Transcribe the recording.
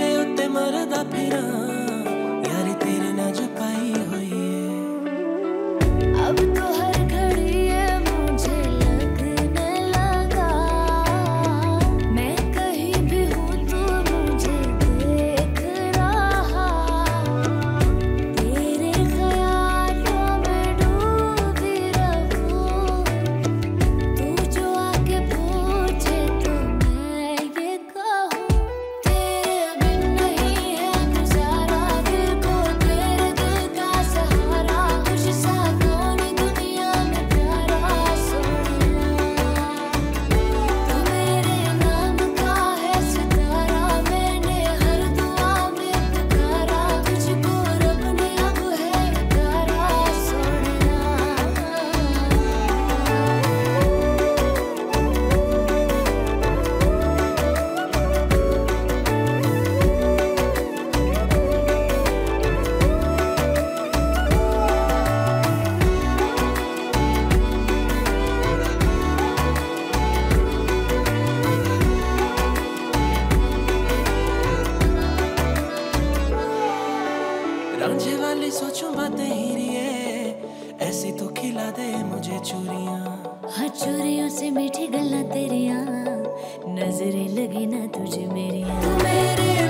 तेरे उत्ते मरदा फिरा यारी तेरे ना जो पाई हुई है। अब तो हर घड़ी ये मुझे लगने लगा, मैं कहीं भी हूँ तू मुझे देख रहा। तेरे ख्यालों में डूबी रहूं, तू जो आके पूछे तो मैं ये कहूँ। तेरे बिन नहीं है गुजारा, दिल को तेरे दिल का सहारा। खुश सा कौन दुनिया में प्यारा सोनिया, तू मेरे नाम का है सितारा। मैंने हर दुआ में पुकारा, तुझको रब ने अब है उतारा सोनिया। रांझे वाली सोचूं बातें हीरिए, ऐसी तो खिला दे मुझे चूरियां। हाँ चोरियों से मीठी गल्ला तेरिया, नजरें लगी ना तुझे मेरिया। तू मेरे